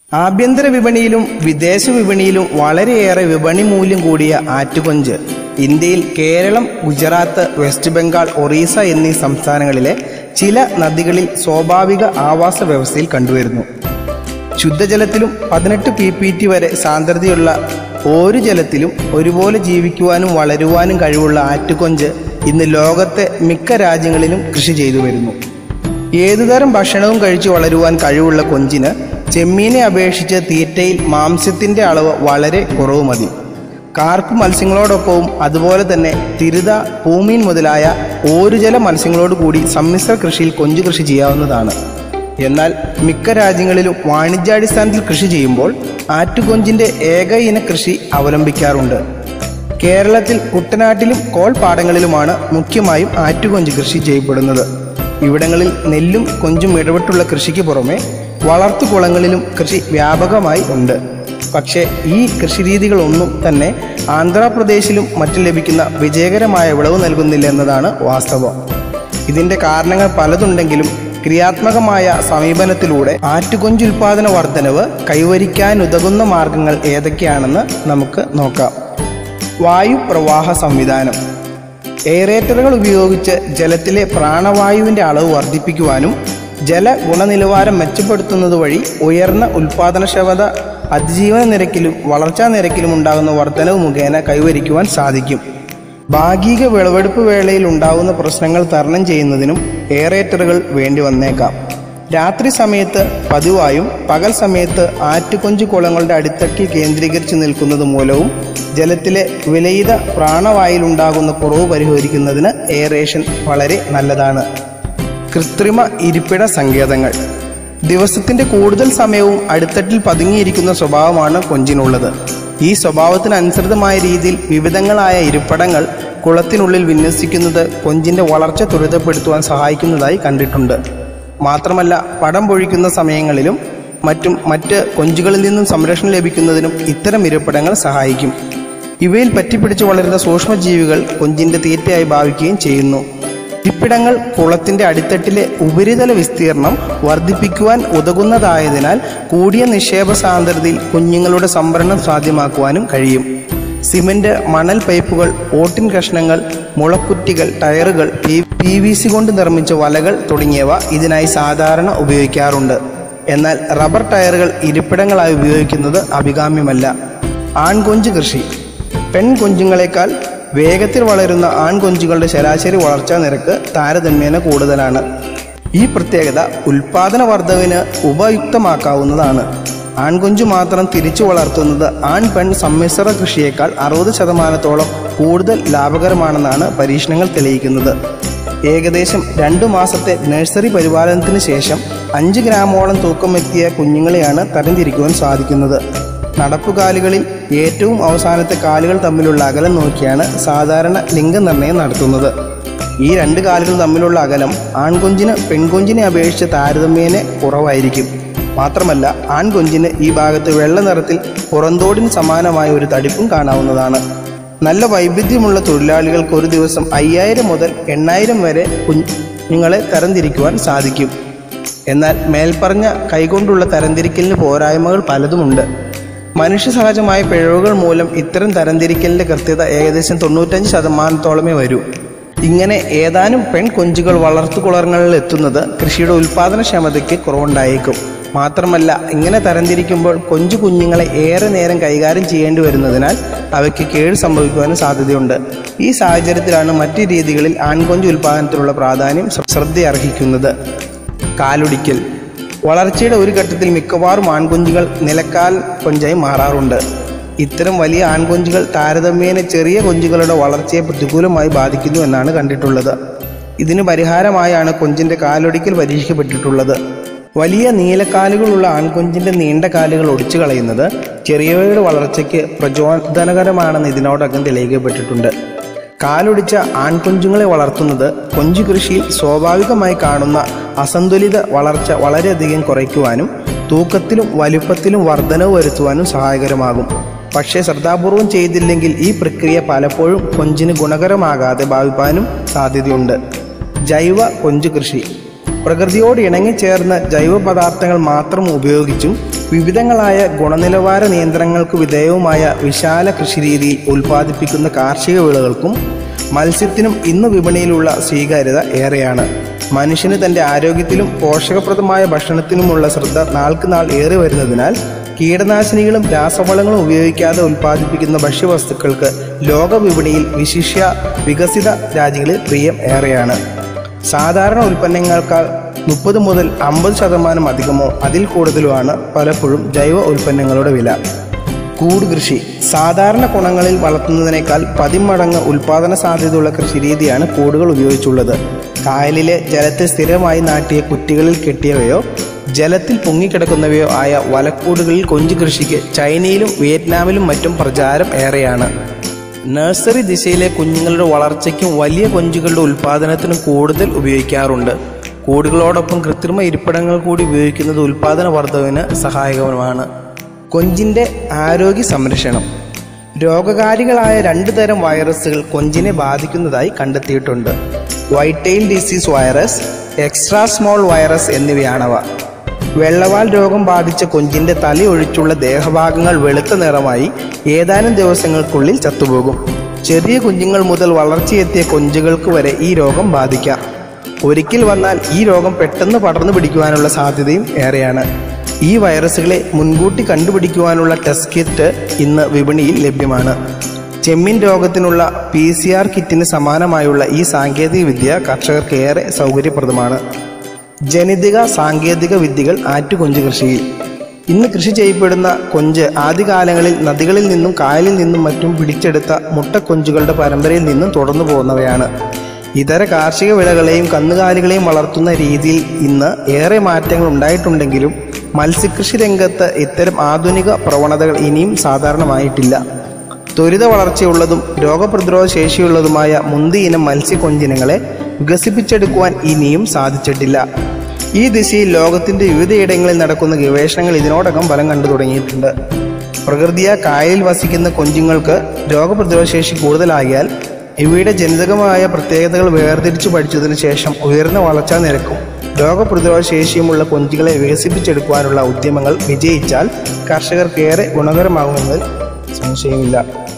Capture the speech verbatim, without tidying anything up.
ആഭ്യന്തര വിപണിയിലും വിദേശ വിപണിയിലും വളരെയേറെ വിപണി മൂല്യം കൂടിയ ആറ്റുകൊഞ്ച് ഇന്ത്യയിൽ കേരളം, ഗുജറാത്ത്, വെസ്റ്റ് ബംഗാൾ, ഒറീസ എന്നീ സംസ്ഥാനങ്ങളിലെ ചില നദികളിൽ സ്വാഭാവിക ആവാസ വ്യവസ്ഥയിൽ കണ്ടുവരുന്നു. ശുദ്ധജലത്തിലും പതിനെട്ട് പി പി ടി വരെ സാന്ദ്രതയുള്ള ഒരു ജലത്തിലും ഒരുപോലെ ജീവിക്കുവാനും വളരുവാനും കഴിവുള്ള ആറ്റുകൊഞ്ച് ഇന്ന് ലോകത്തെ മിക്ക രാജ്യങ്ങളിലും കൃഷി ചെയ്തു വരുന്നു. ഏതുതരം ഭക്ഷണവും കഴിച്ചു വളരുവാൻ കഴിവുള്ള കൊഞ്ചിന് ചെമ്മീനെ അപേക്ഷിച്ച് തീറ്റയിൽ മാംസ്യത്തിൻ്റെ അളവ് വളരെ കുറവ് മതി. കാർപ്പ് മത്സ്യങ്ങളോടൊപ്പവും അതുപോലെ തന്നെ തിരുത, പൂമീൻ മുതലായ ഓരുജല മത്സ്യങ്ങളോട് കൂടി സമ്മിശ്ര കൃഷിയിൽ കൊഞ്ച് കൃഷി ചെയ്യാവുന്നതാണ്. എന്നാൽ മിക്ക രാജ്യങ്ങളിലും വാണിജ്യാടിസ്ഥാനത്തിൽ കൃഷി ചെയ്യുമ്പോൾ ആറ്റുകൊഞ്ചിൻ്റെ ഏക ഇന കൃഷി അവലംബിക്കാറുണ്ട്. കേരളത്തിൽ കുട്ടനാട്ടിലും കോൾപ്പാടങ്ങളിലുമാണ് മുഖ്യമായും ആറ്റുകൊഞ്ച് കൃഷി ചെയ്യപ്പെടുന്നത്. ഇവിടങ്ങളിൽ നെല്ലും കൊഞ്ചും ഇടവിട്ടുള്ള കൃഷിക്ക് പുറമെ വളർത്തുകുളങ്ങളിലും കൃഷി വ്യാപകമായി ഉണ്ട്. പക്ഷേ ഈ കൃഷിരീതികളൊന്നും തന്നെ ആന്ധ്രാപ്രദേശിലും മറ്റും ലഭിക്കുന്ന വിജയകരമായ വിളവ് നൽകുന്നില്ല എന്നതാണ് വാസ്തവം. ഇതിൻ്റെ കാരണങ്ങൾ പലതുണ്ടെങ്കിലും ക്രിയാത്മകമായ സമീപനത്തിലൂടെ ആറ്റുകൊഞ്ച് ഉൽപാദന വർധനവ് കൈവരിക്കാനുതകുന്ന മാർഗങ്ങൾ ഏതൊക്കെയാണെന്ന് നമുക്ക് നോക്കാം. വായുപ്രവാഹ സംവിധാനം. എയറേറ്ററുകൾ ഉപയോഗിച്ച് ജലത്തിലെ പ്രാണവായുവിൻ്റെ അളവ് വർദ്ധിപ്പിക്കുവാനും ജല ഗുണനിലവാരം മെച്ചപ്പെടുത്തുന്നത് വഴി ഉയർന്ന ഉൽപാദനക്ഷമത അതിജീവന നിരക്കിലും വളർച്ചാ നിരക്കിലും ഉണ്ടാകുന്ന വർധനവ് മുഖേന കൈവരിക്കുവാൻ സാധിക്കും. ഭാഗിക വിളവെടുപ്പ് വേളയിൽ ഉണ്ടാകുന്ന പ്രശ്നങ്ങൾ തരണം ചെയ്യുന്നതിനും എയറേറ്ററുകൾ വേണ്ടി വന്നേക്കാം. രാത്രി സമയത്ത് പതിവായും പകൽ സമയത്ത് ആറ്റുകൊഞ്ച് കുളങ്ങളുടെ അടിത്തട്ടിൽ കേന്ദ്രീകരിച്ച് നിൽക്കുന്നത് മൂലവും ജലത്തിലെ വിലയിത പ്രാണവായുവിലുണ്ടാകുന്ന കുറവ് പരിഹരിക്കുന്നതിന് എയറേഷൻ വളരെ നല്ലതാണ്. കൃത്രിമ ഇരിപ്പിട സങ്കേതങ്ങൾ. ദിവസത്തിൻ്റെ കൂടുതൽ സമയവും അടിത്തട്ടിൽ പതുങ്ങിയിരിക്കുന്ന സ്വഭാവമാണ് കൊഞ്ചിനുള്ളത്. ഈ സ്വഭാവത്തിനനുസൃതമായ രീതിയിൽ വിവിധങ്ങളായ ഇരിപ്പിടങ്ങൾ കുളത്തിനുള്ളിൽ വിന്യസിക്കുന്നത് കൊഞ്ചിൻ്റെ വളർച്ച ത്വരിതപ്പെടുത്തുവാൻ സഹായിക്കുന്നതായി കണ്ടിട്ടുണ്ട്. മാത്രമല്ല, പടം പൊഴിക്കുന്ന സമയങ്ങളിലും മറ്റും മറ്റ് കൊഞ്ചുകളിൽ നിന്നും സംരക്ഷണം ലഭിക്കുന്നതിനും ഇത്തരം ഇരിപ്പിടങ്ങൾ സഹായിക്കും. ഇവയിൽ പറ്റിപ്പിടിച്ച് വളരുന്ന സൂക്ഷ്മജീവികൾ കൊഞ്ചിൻ്റെ തീറ്റയായി ഭാവിക്കുകയും ചെയ്യുന്നു. ഇരിപ്പിടങ്ങൾ കുളത്തിൻ്റെ അടിത്തട്ടിലെ ഉപരിതല വിസ്തീർണം വർദ്ധിപ്പിക്കുവാൻ ഉതകുന്നതായതിനാൽ കൂടിയ നിക്ഷേപ സാന്ദ്രതയിൽ കുഞ്ഞുങ്ങളുടെ സംഭരണം സാധ്യമാക്കുവാനും കഴിയും. സിമന്റ്, മണൽ പൈപ്പുകൾ, ഓട്ടിൻ കഷ്ണങ്ങൾ, മുളക്കുറ്റികൾ, ടയറുകൾ, പി വി സി കൊണ്ട് നിർമ്മിച്ച വലകൾ തുടങ്ങിയവ ഇതിനായി സാധാരണ ഉപയോഗിക്കാറുണ്ട്. എന്നാൽ റബ്ബർ ടയറുകൾ ഇരിപ്പിടങ്ങളായി ഉപയോഗിക്കുന്നത് അഭികാമ്യമല്ല. ആൺകൊഞ്ച് കൃഷി. പെൺകൊഞ്ചുങ്ങളെക്കാൾ വേഗത്തിൽ വളരുന്ന ആൺകൊഞ്ചുകളുടെ ശരാശരി വളർച്ചാ നിരക്ക് താരതമ്യേന കൂടുതലാണ്. ഈ പ്രത്യേകത ഉൽപാദന വർധവിന് ഉപയുക്തമാക്കാവുന്നതാണ്. ആൺകൊഞ്ചു മാത്രം തിരിച്ചു വളർത്തുന്നത് ആൺ പെൺ സമ്മിശ്ര കൃഷിയേക്കാൾ അറുപത് ശതമാനത്തോളം കൂടുതൽ ലാഭകരമാണെന്നാണ് പരീക്ഷണങ്ങൾ തെളിയിക്കുന്നത്. ഏകദേശം രണ്ടു മാസത്തെ നഴ്സറി പരിപാലനത്തിന് ശേഷം അഞ്ച് ഗ്രാമോളം തൂക്കമെത്തിയ കുഞ്ഞുങ്ങളെയാണ് തരംതിരിക്കുവാൻ സാധിക്കുന്നത്. നടപ്പുകാലുകളിൽ ഏറ്റവും അവസാനത്തെ കാലുകൾ തമ്മിലുള്ള അകലം നോക്കിയാണ് സാധാരണ ലിംഗനിർണ്ണയം നടത്തുന്നത്. ഈ രണ്ട് കാലുകൾ തമ്മിലുള്ള അകലം ആൺകൊഞ്ചിന് പെൺകൊഞ്ചിനെ അപേക്ഷിച്ച് താരതമ്യേന കുറവായിരിക്കും. മാത്രമല്ല, ആൺകൊഞ്ചിന് ഈ ഭാഗത്ത് വെള്ള നിറത്തിൽ പുറന്തോടിന് സമാനമായ ഒരു തടിപ്പും കാണാവുന്നതാണ്. നല്ല വൈവിധ്യമുള്ള തൊഴിലാളികൾക്ക് ഒരു ദിവസം അയ്യായിരം മുതൽ എണ്ണായിരം വരെ കുഞ്ഞുങ്ങളെ തരംതിരിക്കുവാൻ സാധിക്കും. എന്നാൽ മേൽപ്പറഞ്ഞ കൈകൊണ്ടുള്ള തരംതിരിക്കലിന് പോരായ്മകൾ പലതുമുണ്ട്. മനുഷ്യ സഹജമായ പിഴവുകൾ മൂലം ഇത്തരം തരംതിരിക്കലിൻ്റെ കൃത്യത ഏകദേശം തൊണ്ണൂറ്റഞ്ച് ശതമാനത്തോളമേ വരൂ. ഇങ്ങനെ ഏതാനും പെൺകൊഞ്ചുകൾ വളർത്തുകുളങ്ങളിൽ എത്തുന്നത് കൃഷിയുടെ ഉൽപാദനക്ഷമതയ്ക്ക് കുറവുണ്ടായേക്കും. മാത്രമല്ല, ഇങ്ങനെ തരംതിരിക്കുമ്പോൾ കൊഞ്ചു കുഞ്ഞുങ്ങളെ ഏറെ നേരം കൈകാര്യം ചെയ്യേണ്ടി വരുന്നതിനാൽ അവയ്ക്ക് കേട് സംഭവിക്കുവാനും സാധ്യതയുണ്ട്. ഈ സാഹചര്യത്തിലാണ് മറ്റു രീതികളിൽ ആൺകൊഞ്ച് ഉൽപാദനത്തിലുള്ള പ്രാധാന്യം ശ്രദ്ധയർഹിക്കുന്നത്. കാലൊടിക്കൽ. വളർച്ചയുടെ ഒരു ഘട്ടത്തിൽ മിക്കവാറും ആൺകൊഞ്ചുകൾ നിലക്കാൽ കൊഞ്ചായി മാറാറുണ്ട്. ഇത്തരം വലിയ ആൺകൊഞ്ചുകൾ താരതമ്യേന ചെറിയ കൊഞ്ചുകളുടെ വളർച്ചയെ പ്രതികൂലമായി ബാധിക്കുന്നു എന്നാണ് കണ്ടിട്ടുള്ളത്. ഇതിന് പരിഹാരമായാണ് കൊഞ്ചിൻ്റെ കാലൊടിക്കൽ പരീക്ഷിക്കപ്പെട്ടിട്ടുള്ളത്. വലിയ നീലക്കാലുകളുള്ള ആൺകൊഞ്ചിൻ്റെ നീണ്ട കാലുകൾ ഒടിച്ചു കളയുന്നത് ചെറിയവയുടെ വളർച്ചയ്ക്ക് പ്രചോദനകരമാണെന്ന് ഇതിനോടകം തെളിയിക്കപ്പെട്ടിട്ടുണ്ട്. കാലൊടിച്ച ആൺകൊഞ്ചുങ്ങളെ വളർത്തുന്നത് കൊഞ്ചു കൃഷിയിൽ സ്വാഭാവികമായി കാണുന്ന അസന്തുലിത വളർച്ച വളരെയധികം കുറയ്ക്കുവാനും തൂക്കത്തിലും വലുപ്പത്തിലും വർധനവ് വരുത്തുവാനും സഹായകരമാകും. പക്ഷേ ശ്രദ്ധാപൂർവം ചെയ്തില്ലെങ്കിൽ ഈ പ്രക്രിയ പലപ്പോഴും കൊഞ്ചിന് ഗുണകരമാകാതെ ഭാവിപ്പാനും സാധ്യതയുണ്ട്. ജൈവ കൊഞ്ചു കൃഷി. പ്രകൃതിയോട് ഇണങ്ങിച്ചേർന്ന ജൈവ പദാർത്ഥങ്ങൾ മാത്രം ഉപയോഗിച്ചും വിവിധങ്ങളായ ഗുണനിലവാര നിയന്ത്രണങ്ങൾക്ക് വിധേയവുമായ വിശാല കൃഷിരീതിയിൽ ഉൽപ്പാദിപ്പിക്കുന്ന കാർഷിക വിളകൾക്കും മത്സ്യത്തിനും ഇന്ന് വിപണിയിലുള്ള സ്വീകാര്യത ഏറെയാണ്. മനുഷ്യന് തൻ്റെ ആരോഗ്യത്തിലും പോഷകപ്രദമായ ഭക്ഷണത്തിനുമുള്ള ശ്രദ്ധ നാൾക്ക് നാൾ ഏറി വരുന്നതിനാൽ കീടനാശിനികളും രാസവളങ്ങളും ഉപയോഗിക്കാതെ ഉൽപ്പാദിപ്പിക്കുന്ന ഭക്ഷ്യവസ്തുക്കൾക്ക് ലോക വിപണിയിൽ വിശിഷ്യ വികസിത രാജ്യങ്ങളിൽ പ്രിയം ഏറെയാണ്. സാധാരണ ഉൽപ്പന്നങ്ങൾക്കാൾ മുപ്പത് മുതൽ അമ്പത് ശതമാനം അധികമോ അതിൽ കൂടുതലുമാണ് പലപ്പോഴും ജൈവ ഉൽപ്പന്നങ്ങളുടെ വില. കൂട് കൃഷി സാധാരണ കുണങ്ങളിൽ വളർത്തുന്നതിനേക്കാൾ പതിമടങ്ങ് ഉൽപാദന സാധ്യതയുള്ള കൃഷിരീതിയാണ് കൂടുകൾ ഉപയോഗിച്ചുള്ളത്. കായലിലെ ജലത്തെ സ്ഥിരമായി നാട്ടിയ കുറ്റികളിൽ കെട്ടിയവയോ ജലത്തിൽ പൊങ്ങിക്കിടക്കുന്നവയോ ആയ വലക്കൂടുകളിൽ കൊഞ്ച് കൃഷിക്ക് ചൈനയിലും വിയറ്റ്നാമിലും മറ്റും പ്രചാരം ഏറെയാണ്. നഴ്സറി ദിശയിലെ കുഞ്ഞുങ്ങളുടെ വളർച്ചയ്ക്കും വലിയ കൊഞ്ചുകളുടെ ഉൽപ്പാദനത്തിനും കൂടുതൽ ഉപയോഗിക്കാറുണ്ട്. കൂടുകളോടൊപ്പം കൃത്രിമ ഇരിപ്പിടങ്ങൾ കൂടി ഉപയോഗിക്കുന്നത് ഉൽപ്പാദന വർധനവിന് സഹായകരമാണ്. കൊഞ്ചിൻ്റെ ആരോഗ്യ സംരക്ഷണം രോഗകാരികളായ രണ്ട് തരം വൈറസുകൾ കൊഞ്ചിനെ ബാധിക്കുന്നതായി കണ്ടെത്തിയിട്ടുണ്ട്. White tail disease virus, extra small virus എന്നിവയാണവ. വെള്ളവാൽ രോഗം ബാധിച്ച കൊഞ്ചിൻ്റെ തലയൊഴിച്ചുള്ള ദേഹഭാഗങ്ങൾ വെളുത്ത നിറമായി ഏതാനും ദിവസങ്ങൾക്കുള്ളിൽ ചത്തുപോകും. ചെറിയ കുഞ്ഞുങ്ങൾ മുതൽ വളർച്ചയെത്തിയ കൊഞ്ചുകൾക്ക് വരെ ഈ രോഗം ബാധിക്കാം. ഒരിക്കൽ വന്നാൽ ഈ രോഗം പെട്ടെന്ന് പടർന്നു പിടിക്കുവാനുള്ള സാധ്യതയും ഏറെയാണ്. ഈ വൈറസുകളെ മുൻകൂട്ടി കണ്ടുപിടിക്കുവാനുള്ള ടെസ്റ്റ് കിറ്റ് ഇന്ന് വിപണിയിൽ ലഭ്യമാണ്. ചെമ്മീൻ രോഗത്തിനുള്ള പി സി ആർ കിറ്റിന് സമാനമായുള്ള ഈ സാങ്കേതിക വിദ്യ കർഷകർക്ക് ഏറെ സൗകര്യപ്രദമാണ്. ജനിതക സാങ്കേതിക വിദ്യകൾ ആറ്റുകൊഞ്ച് കൃഷിയിൽ ഇന്ന് കൃഷി ചെയ്യപ്പെടുന്ന കൊഞ്ച് ആദ്യകാലങ്ങളിൽ നദികളിൽ നിന്നും കായലിൽ നിന്നും മറ്റും പിടിച്ചെടുത്ത മുട്ടക്കൊഞ്ചുകളുടെ പരമ്പരയിൽ നിന്നും തുടർന്നു പോകുന്നവയാണ്. ഇതര കാർഷിക വിളകളെയും കന്നുകാലികളെയും വളർത്തുന്ന രീതിയിൽ ഇന്ന് ഏറെ മാറ്റങ്ങൾ ഉണ്ടായിട്ടുണ്ടെങ്കിലും മത്സ്യകൃഷി രംഗത്ത് ഇത്തരം ആധുനിക പ്രവണതകൾ ഇനിയും സാധാരണമായിട്ടില്ല. ത്വരിത വളർച്ചയുള്ളതും രോഗപ്രതിരോധ ശേഷിയുള്ളതുമായ മുന്തി ഇനം മത്സ്യക്കൊഞ്ചിനങ്ങളെ വികസിപ്പിച്ചെടുക്കുവാൻ ഇനിയും സാധിച്ചിട്ടില്ല. ഈ ദിശയിൽ ലോകത്തിൻ്റെ വിവിധയിടങ്ങളിൽ നടക്കുന്ന ഗവേഷണങ്ങൾ ഇതിനോടകം ഫലം കണ്ടു തുടങ്ങിയിട്ടുണ്ട്. പ്രകൃതിയ കായലിൽ വസിക്കുന്ന കൊഞ്ചുങ്ങൾക്ക് രോഗപ്രതിരോധ ശേഷി കൂടുതലാകിയാൽ ഇവയുടെ ജനിതകമായ പ്രത്യേകതകൾ വേർതിരിച്ചു പഠിച്ചതിന് ശേഷം ഉയർന്ന വളർച്ചാ നിരക്കും രോഗപ്രതിരോധ ശേഷിയുമുള്ള കൊഞ്ചുകളെ വികസിപ്പിച്ചെടുക്കുവാനുള്ള ഉദ്യമങ്ങൾ വിജയിച്ചാൽ കർഷകർക്ക് ഏറെ ഗുണകരമാകുമെന്നതിൽ സംശയമില്ല.